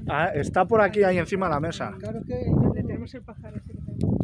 Ah, está por aquí, ahí encima de la mesa. Claro que donde tenemos el pájaro ese que tenemos.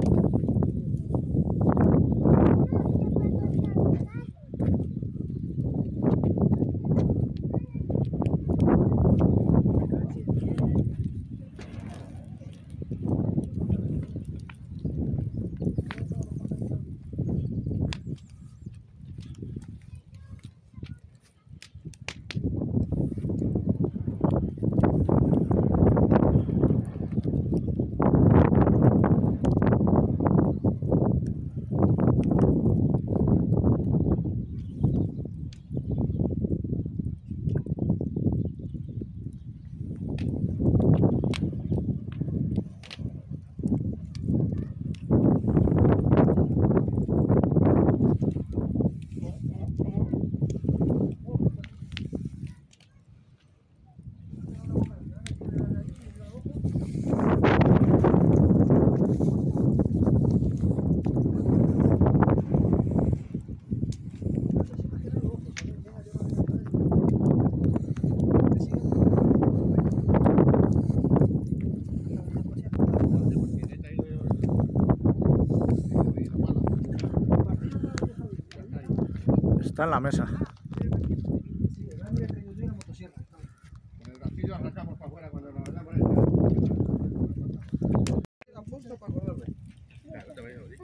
Está en la mesa. Con el gatillo arrancamos para afuera cuando nos damos el... Apuesto para acordarme. Esto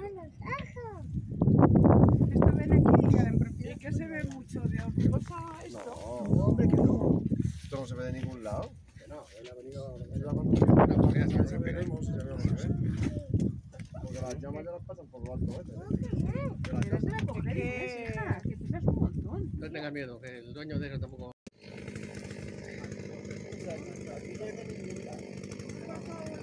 ven aquí y que se ve mucho de hortigosa esto. No, hombre, que no. Esto no se ve de ningún lado. Que no, él ha venido a conducir. Si veremos, si sabemos que ve. Porque las llamas ya las pasan por lo alto, ¿eh? Pero es de la coger, hija, que pesas un montón. No tengas miedo, que el dueño de eso tampoco.